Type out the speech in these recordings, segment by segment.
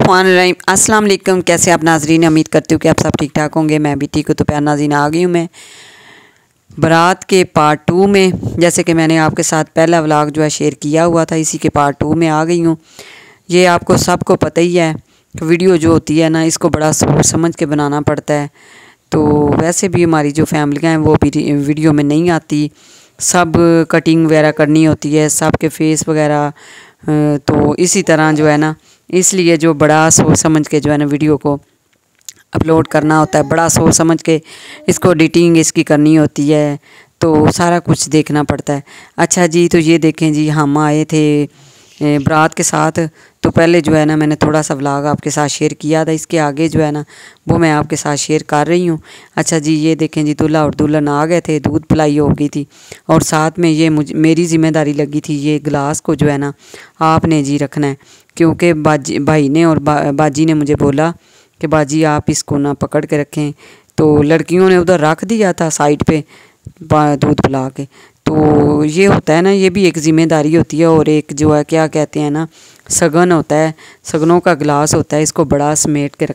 बिस्मिल्लाहिर्रहमानिर्रहीम। अस्सलाम वालेकुम। कैसे आप नाजरीन? उम्मीद करती हूँ कि आप सब ठीक ठाक होंगे। मैं भी ठीक हूँ। तो प्यार नाज़रीन, आ गई हूँ मैं बारात के पार्ट 2 में। जैसे कि मैंने आपके साथ पहला व्लॉग जो है शेयर किया हुआ था, इसी के पार्ट 2 में आ गई हूँ। ये आपको सबको पता ही है कि वीडियो जो होती है ना, इसको बड़ा सोच समझ के बनाना पड़ता है। तो वैसे भी हमारी जो फैमिलियाँ हैं वो भी वीडियो में नहीं आती, सब कटिंग वगैरह करनी होती है, सब के फेस वगैरह। तो इसी तरह जो है ना, इसलिए जो बड़ा सोच समझ के जो है ना वीडियो को अपलोड करना होता है, बड़ा सोच समझ के इसको एडिटिंग इसकी करनी होती है, तो सारा कुछ देखना पड़ता है। अच्छा जी, तो ये देखें जी, हम आए थे बारात के साथ। तो पहले जो है ना मैंने थोड़ा सा व्लॉग आपके साथ शेयर किया था, इसके आगे जो है ना वो मैं आपके साथ शेयर कर रही हूँ। अच्छा जी, ये देखें जी, दूल्हा और दुल्हन आ गए थे, दूध पिलाई हो गई थी और साथ में ये मेरी ज़िम्मेदारी लगी थी, ये गिलास को जो है ना आपने जी रखना है। क्योंकि भाई ने और बाजी ने मुझे बोला कि बाजी आप इसको ना पकड़ के रखें। तो लड़कियों ने उधर रख दिया था साइड पे दूध पिला के। तो ये होता है ना, ये भी एक ज़िम्मेदारी होती है और एक जो है क्या कहते हैं ना, सगन होता है, सगनों का गिलास होता है, इसको बड़ा समेट के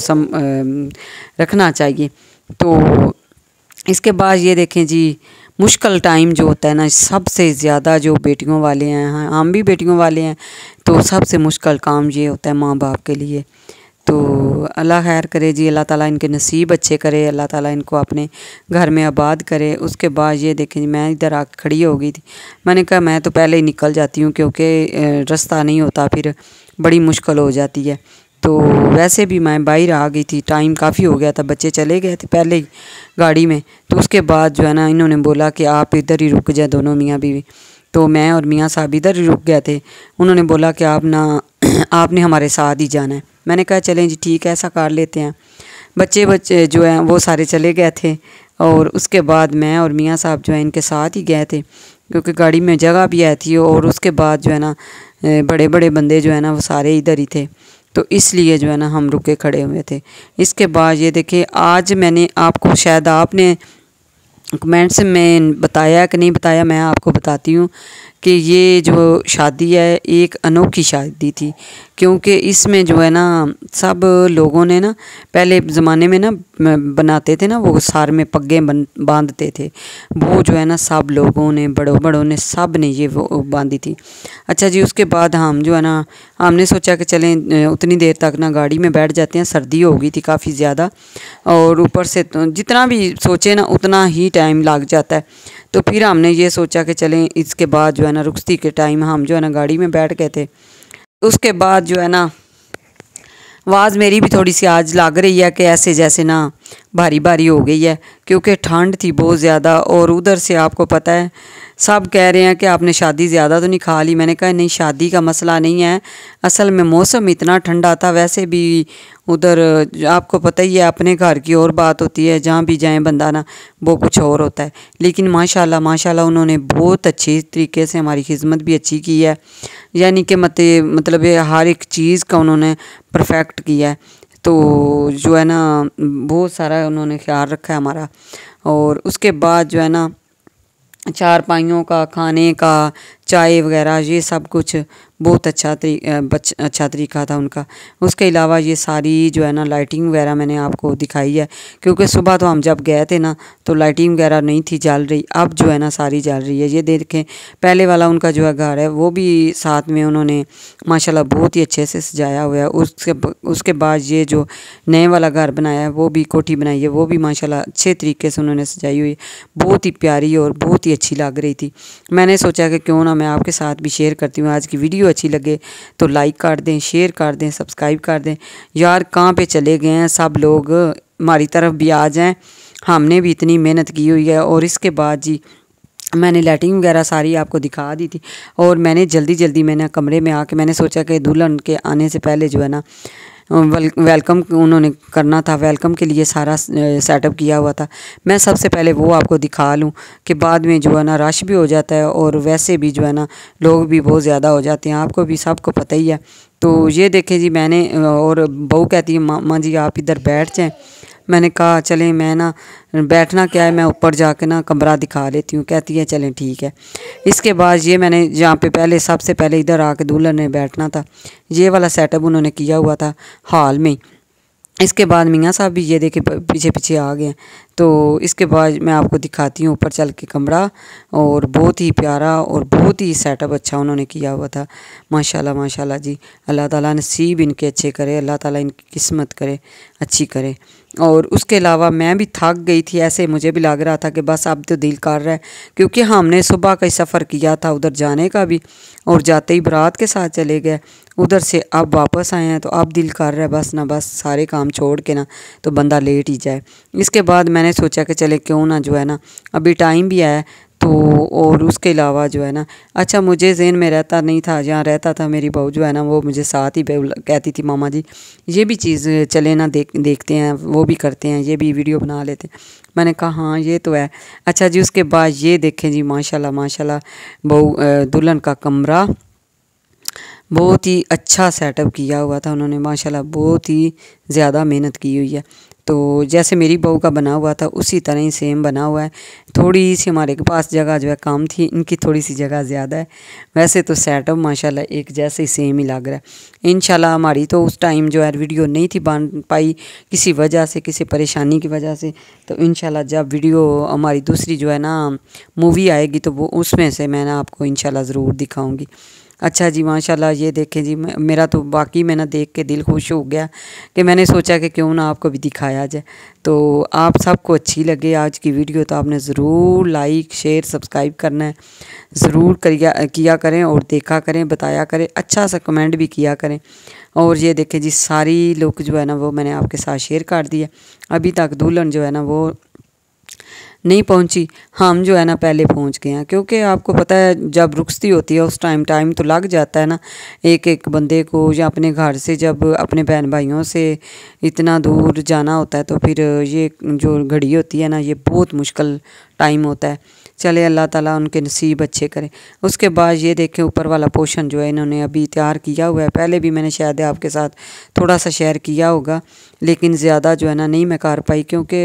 रखना चाहिए। तो इसके बाद ये देखें जी, मुश्किल टाइम जो होता है ना, सबसे ज़्यादा जो बेटियों वाले हैं, हम भी बेटियों वाले हैं, तो सबसे मुश्किल काम ये होता है माँ बाप के लिए। तो अल्लाह खैर करे जी, अल्लाह ताला इनके नसीब अच्छे करे, अल्लाह ताला इनको अपने घर में आबाद करे। उसके बाद ये देखें जी, मैं इधर आके खड़ी हो गई थी। मैंने कहा मैं तो पहले ही निकल जाती हूँ, क्योंकि रास्ता नहीं होता, फिर बड़ी मुश्किल हो जाती है। तो वैसे भी मैं बाहर आ गई थी, टाइम काफ़ी हो गया था, बच्चे चले गए थे पहले ही गाड़ी में। तो उसके बाद जो है ना इन्होंने बोला कि आप इधर ही रुक जाए, दोनों मियाँ बीवी। तो मैं और मियाँ साहब इधर ही रुक गए थे। उन्होंने बोला कि आप ना आपने हमारे साथ ही जाना है। मैंने कहा चलें जी, ठीक है, ऐसा कर लेते हैं। बच्चे जो हैं वो सारे चले गए थे और उसके बाद मैं और मियाँ साहब जो है इनके साथ ही गए थे, क्योंकि गाड़ी में जगह भी आई थी। और उसके बाद जो है ना बड़े बड़े बंदे जो है ना वो सारे इधर ही थे, तो इसलिए जो है ना हम रुके खड़े हुए थे। इसके बाद ये देखिए, आज मैंने आपको, शायद आपने कमेंट्स में बताया कि नहीं बताया, मैं आपको बताती हूँ कि ये जो शादी है एक अनोखी शादी थी। क्योंकि इसमें जो है ना सब लोगों ने ना, पहले ज़माने में ना बनाते थे ना, वो सार में पग्गे बांधते थे, वो जो है ना सब लोगों ने, बड़ों बड़ों ने, सब ने ये वो बांधी थी। अच्छा जी, उसके बाद हम जो है ना, हमने सोचा कि चलें उतनी देर तक ना गाड़ी में बैठ जाते हैं, सर्दी हो गई थी काफ़ी ज़्यादा, और ऊपर से तो जितना भी सोचे ना उतना ही टाइम लग जाता है। तो फिर हमने ये सोचा कि चलें, इसके बाद जो है ना रुखसती के टाइम हम जो है ना गाड़ी में बैठ गए थे। उसके बाद जो है ना आवाज़ मेरी भी थोड़ी सी आज लग रही है कि ऐसे जैसे ना भारी भारी हो गई है, क्योंकि ठंड थी बहुत ज़्यादा। और उधर से आपको पता है सब कह रहे हैं कि आपने शादी ज़्यादा तो नहीं खा ली। मैंने कहा नहीं, शादी का मसला नहीं है, असल में मौसम इतना ठंडा था। वैसे भी उधर आपको पता ही है, अपने घर की और बात होती है, जहाँ भी जाए बंदा ना वो कुछ और होता है। लेकिन माशाल्लाह माशाल्लाह उन्होंने बहुत अच्छी तरीके से हमारी खिदमत भी अच्छी की है, यानी कि मतलब ये हर एक चीज़ का उन्होंने परफेक्ट किया है। तो जो है ना बहुत सारा उन्होंने ख्याल रखा है हमारा। और उसके बाद जो है ना चारपाइयों का, खाने का, चाय वगैरह, ये सब कुछ बहुत अच्छा तरीका था उनका। उसके अलावा ये सारी जो है ना लाइटिंग वगैरह मैंने आपको दिखाई है, क्योंकि सुबह तो हम जब गए थे ना तो लाइटिंग वगैरह नहीं थी जल रही, अब जो है ना सारी जल रही है। ये देखें, पहले वाला उनका जो है घर है वो भी साथ में उन्होंने माशाल्लाह बहुत ही अच्छे से सजाया हुआ है। उसके बाद ये जो नए वाला घर बनाया है, वो भी कोठी बनाई है, वो भी माशाल्लाह अच्छे तरीके से उन्होंने सजाई हुई है, बहुत ही प्यारी और बहुत ही अच्छी लग रही थी। मैंने सोचा कि क्यों ना मैं आपके साथ भी शेयर करती हूँ। आज की वीडियो अच्छी लगे तो लाइक कर दें, शेयर कर दें, सब्सक्राइब कर दें। यार कहाँ पे चले गए हैं सब लोग, हमारी तरफ भी आ जाएं, हमने भी इतनी मेहनत की हुई है। और इसके बाद जी मैंने लाइटिंग वगैरह सारी आपको दिखा दी थी, और मैंने जल्दी मैंने कमरे में आके मैंने सोचा कि दुल्हन के आने से पहले जो है ना वेलकम उन्होंने करना था, वेलकम के लिए सारा सेटअप किया हुआ था। मैं सबसे पहले वो आपको दिखा लूँ कि बाद में जो है ना रश भी हो जाता है, और वैसे भी जो है ना लोग भी बहुत ज़्यादा हो जाते हैं, आपको भी सबको पता ही है। तो ये देखें जी, मैंने और बहू कहती है मामा जी आप इधर बैठ जाएँ, मैंने कहा चलें मैं ना बैठना क्या है, मैं ऊपर जाके ना कमरा दिखा लेती हूँ। कहती है चलें ठीक है। इसके बाद ये मैंने जहाँ पे पहले सबसे पहले इधर आके दुल्हन ने बैठना था, ये वाला सेटअप उन्होंने किया हुआ था हॉल में। इसके बाद मियाँ साहब भी ये देखे पीछे पीछे आ गए। तो इसके बाद मैं आपको दिखाती हूँ ऊपर चल के कमरा, और बहुत ही प्यारा और बहुत ही सेटअप अच्छा उन्होंने किया हुआ था। माशाल्लाह माशाल्लाह जी, अल्लाह ताला नसीब इनके अच्छे करे, अल्लाह ताला इनकी किस्मत करे अच्छी करे। और उसके अलावा मैं भी थक गई थी, ऐसे मुझे भी लग रहा था कि बस अब तो दिल कर रहा है, क्योंकि हमने सुबह का ही सफ़र किया था उधर जाने का भी, और जाते ही बारात के साथ चले गए उधर से। अब वापस आए हैं तो अब दिल कर रहा है बस ना बस सारे काम छोड़ के ना तो बंदा लेट ही जाए। इसके बाद मैंने सोचा कि चले क्यों ना जो है ना अभी टाइम भी आया तो, और उसके अलावा जो है ना अच्छा मुझे ज़हन में रहता नहीं था, जहाँ रहता था मेरी बहू जो है ना वो मुझे साथ ही कहती थी मामा जी ये भी चीज़ चले ना देखते हैं, वो भी करते हैं, ये भी वीडियो बना लेते हैं। मैंने कहा हाँ ये तो है। अच्छा जी, उसके बाद ये देखें जी माशाल्लाह माशाल्लाह बहू दुल्हन का कमरा बहुत ही अच्छा सेटअप किया हुआ था उन्होंने माशाल्लाह, बहुत ही ज़्यादा मेहनत की हुई है। तो जैसे मेरी बहू का बना हुआ था उसी तरह ही सेम बना हुआ है। थोड़ी सी हमारे के पास जगह जो है कम थी, इनकी थोड़ी सी जगह ज़्यादा है। वैसे तो सेटअप माशाल्लाह एक जैसे ही सेम ही लग रहा है। इंशाल्लाह हमारी तो उस टाइम जो है वीडियो नहीं थी बन पाई किसी वजह से, किसी परेशानी की वजह से। तो इंशाल्लाह जब वीडियो हमारी दूसरी जो है ना मूवी आएगी तो वो उसमें से मैं ना आपको इंशाल्लाह ज़रूर दिखाऊँगी। अच्छा जी माशाल्लाह ये देखें जी, मेरा तो बाकी में ना देख के दिल खुश हो गया कि मैंने सोचा कि क्यों ना आपको भी दिखाया जाए। तो आप सबको अच्छी लगे आज की वीडियो तो आपने ज़रूर लाइक शेयर सब्सक्राइब करना है, ज़रूर किया करें और देखा करें, बताया करें, अच्छा सा कमेंट भी किया करें। और ये देखें जी सारी लुक जो है ना वो मैंने आपके साथ शेयर कर दिया। अभी तक दुल्हन जो है ना वो नहीं पहुंची, हम जो है ना पहले पहुंच गए हैं, क्योंकि आपको पता है जब रुखसती होती है उस टाइम तो लग जाता है ना एक एक बंदे को, या अपने घर से जब अपने बहन भाइयों से इतना दूर जाना होता है तो फिर ये जो घड़ी होती है ना ये बहुत मुश्किल टाइम होता है। चले अल्लाह ताला उनके नसीब अच्छे करे। उसके बाद ये देखें ऊपर वाला पोर्शन जो है इन्होंने अभी तैयार किया हुआ है, पहले भी मैंने शायद आपके साथ थोड़ा सा शेयर किया होगा, लेकिन ज़्यादा जो है ना नहीं मैं कर पाई, क्योंकि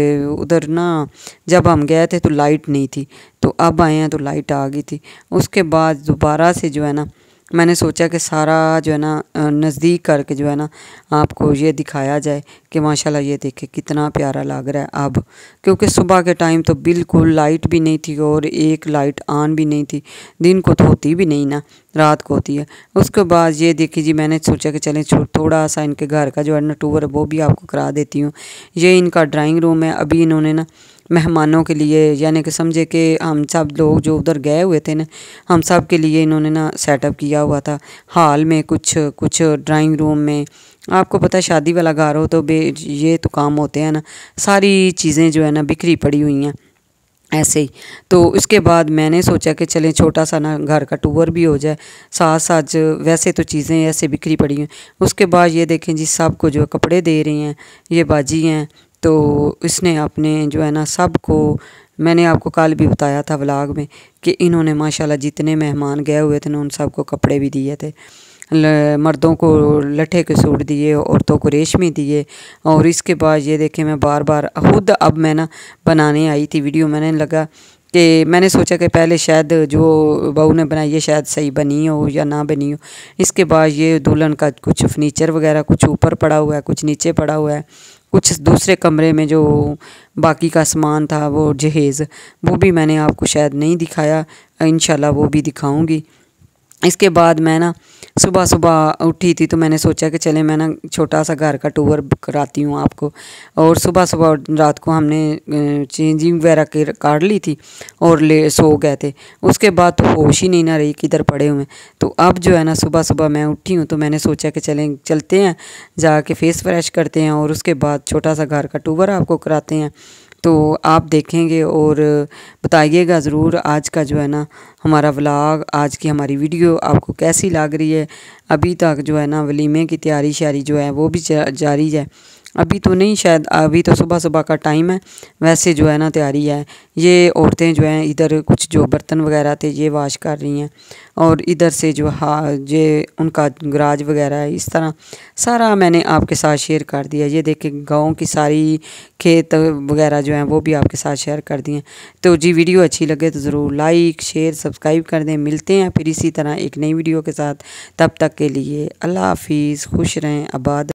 उधर ना जब हम गए थे तो लाइट नहीं थी, तो अब आए हैं तो लाइट आ गई थी। उसके बाद दोबारा से जो है ना मैंने सोचा कि सारा जो है ना नज़दीक करके जो है ना आपको ये दिखाया जाए कि माशाल्लाह ये देखे कितना प्यारा लग रहा है अब, क्योंकि सुबह के टाइम तो बिल्कुल लाइट भी नहीं थी और एक लाइट ऑन भी नहीं थी, दिन को तो होती भी नहीं ना, रात को होती है। उसके बाद ये देखिए जी मैंने सोचा कि चलें थोड़ा सा इनके घर का जो है ना टूर वो भी आपको करा देती हूँ। ये इनका ड्राइंग रूम है, अभी इन्होंने ना मेहमानों के लिए यानी कि समझे कि हम सब लोग जो उधर गए हुए थे ना हम सब के लिए इन्होंने ना सेटअप किया हुआ था हॉल में, कुछ ड्राइंग रूम में। आपको पता है शादी वाला घर हो तो ये तो काम होते हैं ना, सारी चीज़ें जो है ना बिखरी पड़ी हुई हैं ऐसे ही। तो उसके बाद मैंने सोचा कि चलें छोटा सा ना घर का टूर भी हो जाए साथ साथ, वैसे तो चीज़ें ऐसे बिखरी पड़ी हैं। उसके बाद ये देखें जी सबको जो कपड़े दे रही हैं ये बाजी हैं, तो इसने अपने जो है ना सबको, मैंने आपको कल भी बताया था व्लॉग में कि इन्होंने माशाल्लाह जितने मेहमान गए हुए थे ना उन सबको कपड़े भी दिए थे। मर्दों को लट्ठे के सूट दिए, औरतों को रेशमी दिए। और इसके बाद ये देखें मैं बार बार खुद अब मैं ना बनाने आई थी वीडियो, मैंने लगा कि मैंने सोचा कि पहले शायद जो बहू ने बनाई है शायद सही बनी हो या ना बनी हो। इसके बाद ये दुल्हन का कुछ फर्नीचर वगैरह कुछ ऊपर पड़ा हुआ है, कुछ नीचे पड़ा हुआ है, कुछ दूसरे कमरे में जो बाकी का सामान था वो जहेज़ वो भी मैंने आपको शायद नहीं दिखाया, इंशाल्लाह वो भी दिखाऊंगी। इसके बाद मैं ना सुबह सुबह उठी थी तो मैंने सोचा कि चले मैं ना छोटा सा घर का टूर कराती हूँ आपको। और सुबह सुबह रात को हमने चेंजिंग वगैरह कर ली थी और ले सो गए थे। उसके बाद तो होश ही नहीं ना रही किधर पड़े हुए। तो अब जो है ना सुबह सुबह मैं उठी हूँ तो मैंने सोचा कि चलते हैं जाके फेस फ्रेश करते हैं और उसके बाद छोटा सा घर का टूर आपको कराते हैं। तो आप देखेंगे और बताइएगा ज़रूर आज का जो है ना हमारा व्लॉग, आज की हमारी वीडियो आपको कैसी लग रही है। अभी तक जो है ना वलीमे की तैयारी शारी जो है वो भी जारी है। अभी तो नहीं, शायद अभी तो सुबह सुबह का टाइम है। वैसे जो है ना तैयारी है। ये औरतें जो हैं इधर कुछ जो बर्तन वगैरह थे ये वाश कर रही हैं, और इधर से जो ये उनका गराज वगैरह है, इस तरह सारा मैंने आपके साथ शेयर कर दिया। ये देखें गाँव की सारी खेत वगैरह जो हैं वो भी आपके साथ शेयर कर दिए। तो जी वीडियो अच्छी लगे तो ज़रूर लाइक शेयर सब्सक्राइब कर दें। मिलते हैं फिर इसी तरह एक नई वीडियो के साथ। तब तक के लिए अल्लाह हाफिज़, खुश रहें, आबाद।